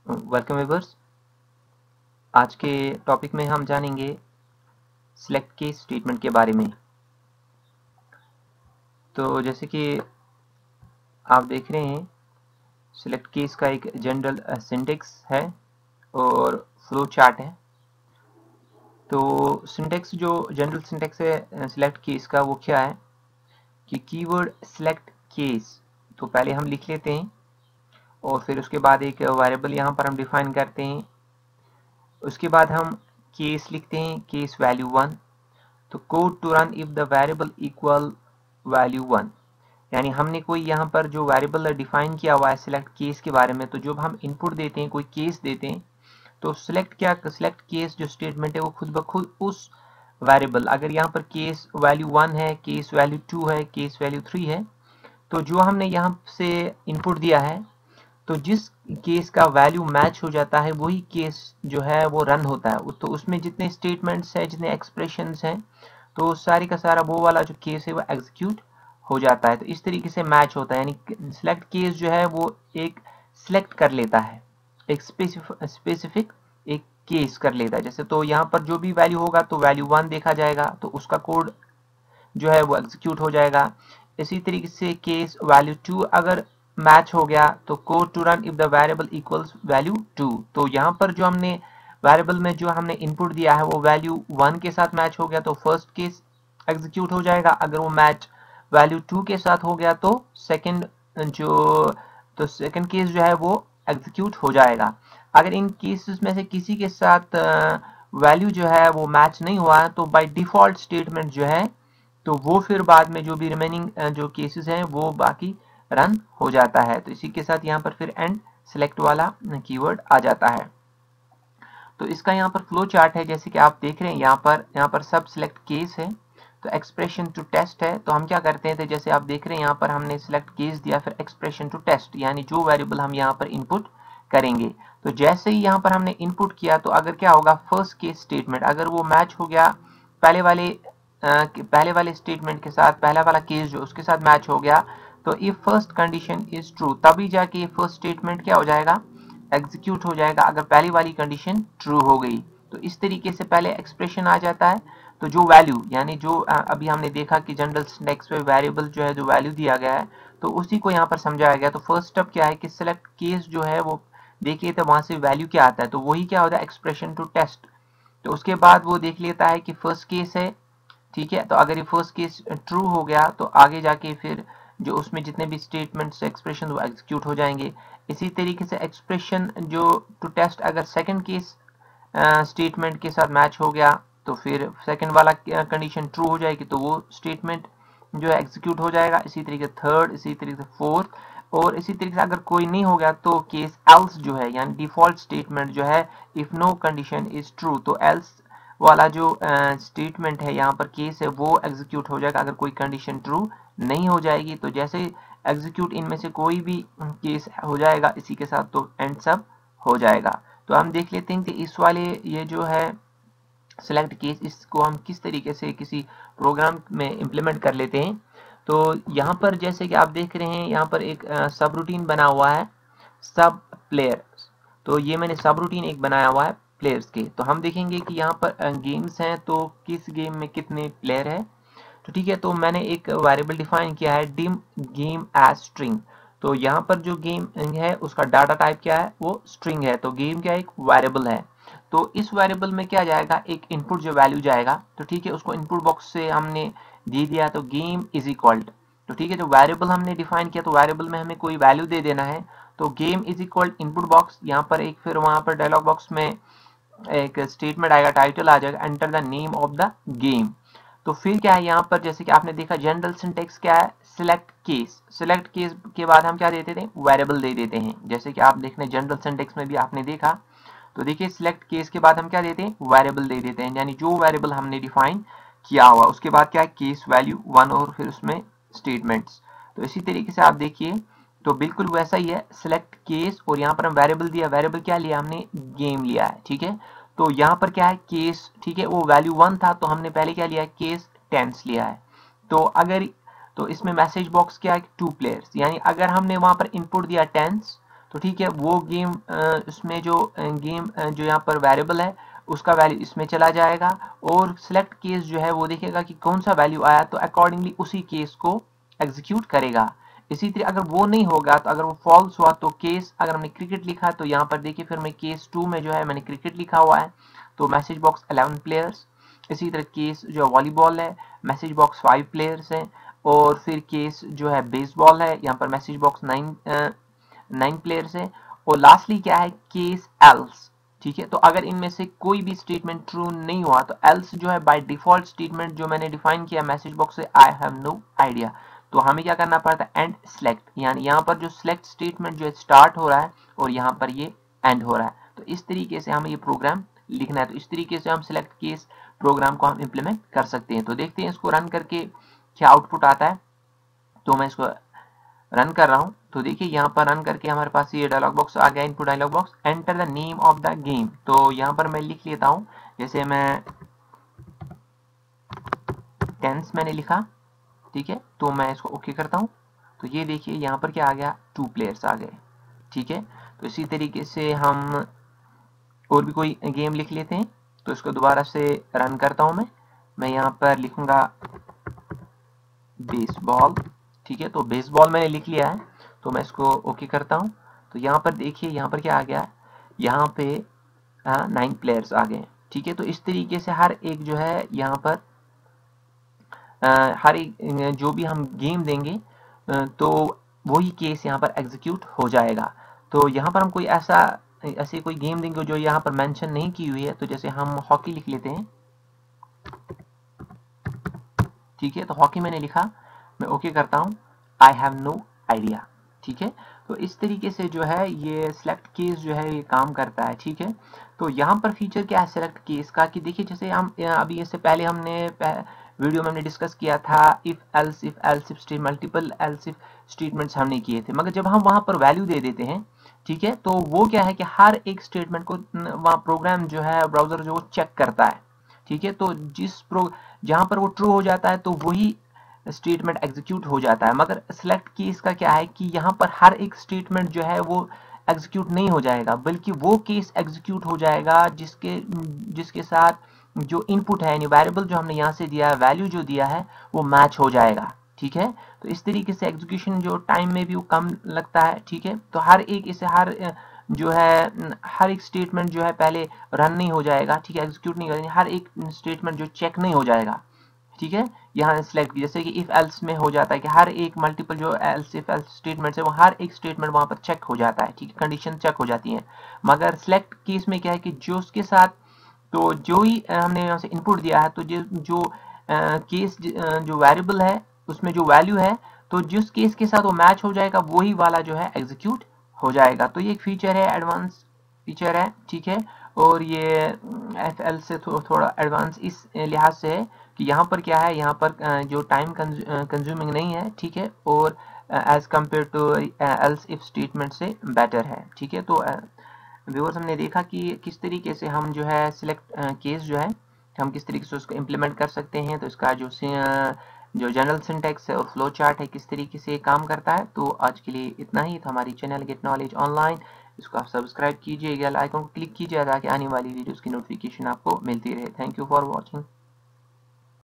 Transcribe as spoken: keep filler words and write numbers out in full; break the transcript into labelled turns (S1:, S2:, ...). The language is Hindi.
S1: Welcome viewers. आज के टॉपिक में हम जानेंगे सिलेक्ट केस स्टेटमेंट के बारे में। तो जैसे कि आप देख रहे हैं, सिलेक्ट केस का एक जनरल सिंटेक्स है और फ्लो चार्ट है। तो सिंटेक्स जो जनरल सिंटेक्स है सिलेक्ट केस का, वो क्या है कि कीवर्ड सिलेक्ट केस तो पहले हम लिख लेते हैं और फिर उसके बाद एक वेरिएबल यहाँ पर हम डिफाइन करते हैं। उसके बाद हम केस लिखते हैं, केस वैल्यू वन। तो code to run if the variable equal value one, यानी हमने कोई यहाँ पर जो वेरिएबल डिफाइन किया हुआ है सिलेक्ट केस के बारे में। तो जब हम इनपुट देते हैं, कोई केस देते हैं, तो सिलेक्ट क्या सिलेक्ट केस जो स्टेटमेंट है वो खुद ब खुद उस वेरिएबल, अगर यहाँ पर केस वैल्यू वन है, केस वैल्यू टू है, केस वैल्यू थ्री है, तो जो हमने यहाँ से इनपुट दिया है, तो जिस केस का वैल्यू मैच हो जाता है वही केस जो है वो रन होता है। तो उसमें जितने स्टेटमेंट्स हैं, जितने एक्सप्रेशंस हैं, तो सारी का सारा वो वाला जो केस है वो एग्जीक्यूट हो जाता है। तो इस तरीके से मैच होता है, यानी सिलेक्ट केस जो है वो एक सिलेक्ट कर लेता है, एक स्पेसिफिक एक केस कर लेता है। जैसे तो यहाँ पर जो भी वैल्यू होगा तो वैल्यू वन देखा जाएगा, तो उसका कोड जो है वो एग्जीक्यूट हो जाएगा। इसी तरीके से केस वैल्यू टू अगर मैच हो गया तो code to run if the variable equals value two. तो यहाँ पर जो हमने वेरिएबल में जो हमने इनपुट दिया है वो वैल्यू वन के साथ मैच हो गया तो फर्स्ट केस एग्जीक्यूट हो जाएगा। अगर वो मैच वैल्यू टू के साथ हो गया तो सेकंड जो तो सेकंड केस जो है वो एग्जीक्यूट हो जाएगा। अगर इन केसेस में से किसी के साथ वैल्यू जो है वो मैच नहीं हुआ तो बाय डिफॉल्ट स्टेटमेंट जो है तो वो फिर बाद में जो भी रिमेनिंग जो केसेस हैं वो बाकी रन हो जाता है। तो इसी के साथ यहाँ पर फिर एंड सिलेक्ट वाला कीवर्ड आ जाता है। तो इसका यहाँ पर फ्लो चार्ट है, जैसे कि आप देख रहे हैं यहाँ पर यहाँ पर सब सिलेक्ट केस है, तो एक्सप्रेशन टू टेस्ट है। तो हम क्या करते हैं, तो जैसे आप देख रहे हैं यहाँ पर हमने सिलेक्ट केस दिया, फिर एक्सप्रेशन टू टेस्ट, यानी जो वेरिएबल हम यहाँ पर इनपुट करेंगे। तो जैसे ही यहाँ पर हमने इनपुट किया तो अगर क्या होगा, फर्स्ट केस स्टेटमेंट अगर वो मैच हो गया पहले वाले आ, पहले वाले स्टेटमेंट के साथ, पहला वाला केस जो उसके साथ मैच हो गया, तो if first condition is true तभी जाके ये फर्स्ट स्टेटमेंट क्या हो जाएगा, एग्जीक्यूट हो जाएगा, अगर पहली वाली कंडीशन ट्रू हो गई। तो इस तरीके से पहले एक्सप्रेशन आ जाता है। तो जो वैल्यू, यानी जो अभी हमने देखा कि जनरल सिंटैक्स पे वेरिएबल जो है जो वैल्यू दिया गया है तो उसी को यहाँ पर समझाया गया। तो फर्स्ट स्टेप क्या है कि सिलेक्ट केस जो है वो देखिए तो वहां से वैल्यू क्या आता है, तो वही क्या होता है, एक्सप्रेशन टू टेस्ट। तो उसके बाद वो देख लेता है कि फर्स्ट केस है, ठीक है, तो अगर ये फर्स्ट केस ट्रू हो गया तो आगे जाके फिर जो उसमें जितने भी स्टेटमेंट्स एक्सप्रेशन वो एग्जीक्यूट हो जाएंगे। इसी तरीके से एक्सप्रेशन जो टू टेस्ट अगर सेकंड केस स्टेटमेंट के साथ मैच हो गया तो फिर सेकंड वाला कंडीशन ट्रू हो जाएगी, तो वो स्टेटमेंट जो है एग्जीक्यूट हो जाएगा। इसी तरीके थर्ड, इसी तरीके से फोर्थ, और इसी तरीके से अगर कोई नहीं हो गया तो केस एल्स जो है, यानी डिफॉल्ट स्टेटमेंट जो है, if no condition is true, तो एल्स वाला जो स्टेटमेंट uh, है यहाँ पर केस है वो एग्जीक्यूट हो जाएगा अगर कोई कंडीशन ट्रू नहीं हो जाएगी। तो जैसे एग्जीक्यूट इनमें से कोई भी केस हो जाएगा इसी के साथ तो एंड सब हो जाएगा। तो हम देख लेते हैं कि इस वाले ये जो है सिलेक्ट केस, इसको हम किस तरीके से किसी प्रोग्राम में इम्प्लीमेंट कर लेते हैं। तो यहाँ पर जैसे कि आप देख रहे हैं यहाँ पर एक सब रूटीन बना हुआ है, सब प्लेयर। तो ये मैंने सब रूटीन एक बनाया हुआ है प्लेयर्स के। तो हम देखेंगे कि यहाँ पर गेम्स हैं तो किस गेम में कितने प्लेयर है। तो ठीक है, तो मैंने एक वेरिएबल डिफाइन किया है डिम गेम एज स्ट्रिंग। तो यहाँ पर जो गेम है उसका डाटा टाइप क्या है, वो स्ट्रिंग है। तो गेम क्या है, एक वेरिएबल है। तो इस वेरिएबल में क्या जाएगा, एक इनपुट जो वैल्यू जाएगा, तो ठीक है, उसको इनपुट बॉक्स से हमने दे दिया तो गेम इज इक्वल। तो ठीक है, जो वेरिएबल हमने डिफाइन किया तो वेरिएबल में हमें कोई वैल्यू दे देना है। तो game is equal input box, यहाँ पर एक फिर वहां पर डायलॉग बॉक्स में एक स्टेटमेंट आएगा, टाइटल आ जाएगा, enter the name of the game. तो फिर क्या है यहाँ पर, जैसे कि आपने देखा जनरल सिंटेक्स क्या है, सिलेक्ट केस। सिलेक्ट केस के बाद हम क्या देते थे, वेरिएबल दे देते हैं। जैसे कि आप देखने जनरल सिंटेक्स में भी आपने देखा, तो देखिए सिलेक्ट केस के बाद हम क्या देते हैं, वेरिएबल दे देते हैं, यानी जो वेरिएबल हमने डिफाइन किया हुआ उसके बाद क्या है, केस वैल्यू वन और फिर उसमें स्टेटमेंट्स। तो इसी तरीके से आप देखिए तो बिल्कुल वैसा ही है, सिलेक्ट केस और यहाँ पर हम वेरिएबल दिया, वेरिएबल क्या लिया हमने, गेम लिया है, ठीक है। तो यहाँ पर क्या है, केस, ठीक है, वो वैल्यू वन था तो हमने पहले क्या लिया, केस टेंस लिया है। तो अगर तो इसमें मैसेज बॉक्स क्या है, टू प्लेयर्स, यानी अगर हमने वहां पर इनपुट दिया टेंस तो ठीक है, वो गेम उसमें जो गेम जो यहाँ पर वेरिएबल है उसका वैल्यू इसमें चला जाएगा, और सिलेक्ट केस जो है वो देखेगा कि कौन सा वैल्यू आया, तो अकॉर्डिंगली उसी केस को एग्जीक्यूट करेगा। इसी तरह अगर वो नहीं होगा, तो अगर वो फॉल्स हुआ तो केस, अगर हमने क्रिकेट लिखा तो यहाँ पर देखिए फिर मैं केस टू में जो है मैंने क्रिकेट लिखा हुआ है, तो मैसेज बॉक्स इलेवन प्लेयर्स। इसी तरह केस जो वॉलीबॉल है, मैसेज बॉक्स फाइव प्लेयर्स है। और फिर केस जो है बेसबॉल है, यहाँ पर message box nine nine players है। और लास्टली क्या है, केस एल्स। ठीक है, तो अगर इनमें से कोई भी स्टेटमेंट ट्रू नहीं हुआ तो एल्स जो है बाय डिफॉल्ट स्टेटमेंट जो मैंने डिफाइन किया मैसेज बॉक्स से, आई हैव नो आइडिया, तो हमें क्या करना पड़ता है, एंड सेलेक्ट, यानी यहाँ पर जो सिलेक्ट स्टेटमेंट जो है स्टार्ट हो रहा है और यहाँ पर ये एंड हो रहा है। तो इस तरीके से हमें ये प्रोग्राम लिखना है। तो इस तरीके से हम सिलेक्ट केस प्रोग्राम को हम इम्प्लीमेंट कर सकते हैं। तो देखते हैं इसको रन करके क्या आउटपुट आता है। तो मैं इसको रन कर रहा हूं, तो देखिए यहाँ पर रन करके हमारे पास ये डायलॉग बॉक्स आ गया, input dialog box, enter the name of the game. तो यहाँ पर मैं लिख लेता हूं, जैसे मैं टेंस मैंने लिखा, ठीक है, तो मैं इसको ओके करता हूं। तो ये देखिए यहाँ पर क्या आ गया, टू प्लेयर्स आ गए। ठीक है, तो इसी तरीके से हम और भी कोई गेम लिख लेते हैं। तो इसको दोबारा से रन करता हूं मैं मैं यहाँ पर लिखूंगा बेसबॉल। ठीक है, तो बेसबॉल मैंने लिख लिया है, तो मैं इसको ओके करता हूं। तो यहाँ पर देखिए यहाँ पर क्या आ गया, यहाँ पे नाइन प्लेयर्स आ गए। ठीक है, तो इस तरीके से हर एक जो है यहाँ पर आ, हर एक जो भी हम गेम देंगे आ, तो वही केस यहाँ पर एग्जीक्यूट हो जाएगा। तो यहाँ पर हम कोई ऐसा ऐसे कोई गेम देंगे जो यहाँ पर मेंशन नहीं की हुई है, तो जैसे हम हॉकी लिख लेते हैं। ठीक है, तो हॉकी मैंने लिखा, मैं ओके करता हूं, आई हैव नो आइडिया। ठीक है, तो इस तरीके से जो है ये सिलेक्ट केस जो है ये काम करता है। ठीक है, तो यहाँ पर फीचर क्या है सिलेक्ट केस का, कि देखिए जैसे हम अभी इससे पहले हमने वीडियो में हमने डिस्कस किया था if else if else if state multiple else if statements हमने किए थे, मगर जब हम वहां पर वैल्यू दे देते हैं, ठीक है, तो वो क्या है कि हर एक स्टेटमेंट को वहां प्रोग्राम जो है ब्राउजर जो चेक करता है। ठीक है, तो जिस प्रो जहां पर वो ट्रू हो जाता है तो वही स्टेटमेंट एग्जीक्यूट हो जाता है। मगर सिलेक्ट केस का क्या है कि यहाँ पर हर एक स्टेटमेंट जो है वो एग्जीक्यूट नहीं हो जाएगा, बल्कि वो केस एग्जीक्यूट हो जाएगा जिसके जिसके साथ जो इनपुट है, यानी वेरिएबल जो हमने यहाँ से दिया है, वैल्यू जो दिया है वो मैच हो जाएगा। ठीक है, तो इस तरीके से एग्जीक्यूशन जो टाइम में भी वो कम लगता है। ठीक है, तो हर एक इसे हर जो है हर एक स्टेटमेंट जो है पहले रन नहीं हो जाएगा। ठीक है, एग्जीक्यूट नहीं करेंगे, हर एक स्टेटमेंट जो चेक नहीं हो जाएगा। ठीक है, यहाँ सिलेक्ट जैसे कि इफ एल्स में हो जाता है कि हर एक मल्टीपल जो एल्स इफ एल्स स्टेटमेंट्स है वो हर एक स्टेटमेंट वहां पर चेक हो जाता है। ठीक है, कंडीशन चेक हो जाती है। मगर सिलेक्ट केस में क्या है कि जो उसके साथ तो जो ही हमने यहाँ से इनपुट दिया है, तो जो जो केस जो वेरिएबल है उसमें जो वैल्यू है, तो जिस केस के साथ वो मैच हो जाएगा वही वाला जो है एग्जीक्यूट हो जाएगा। तो ये एक फीचर है, एडवांस फीचर है। ठीक है, और ये एफ एल से थो, थोड़ा एडवांस इस लिहाज से है कि यहाँ पर क्या है, यहाँ पर जो टाइम कंज्यूमिंग नहीं है। ठीक है, और as compare to else if statement से बेटर है। ठीक है, तो व्यूअर्स हमने देखा कि किस तरीके से हम जो है सिलेक्ट केस जो है हम किस तरीके से उसको इम्प्लीमेंट कर सकते हैं। तो इसका जो जो जनरल सिंटैक्स है और फ्लो चार्ट है किस तरीके से काम करता है। तो आज के लिए इतना ही। तो हमारी चैनल गेट नॉलेज ऑनलाइन, इसको आप सब्सक्राइब कीजिए, बेल आइकन को क्लिक कीजिए ताकि आने वाली वीडियोस की नोटिफिकेशन आपको मिलती रहे। Thank you for watching.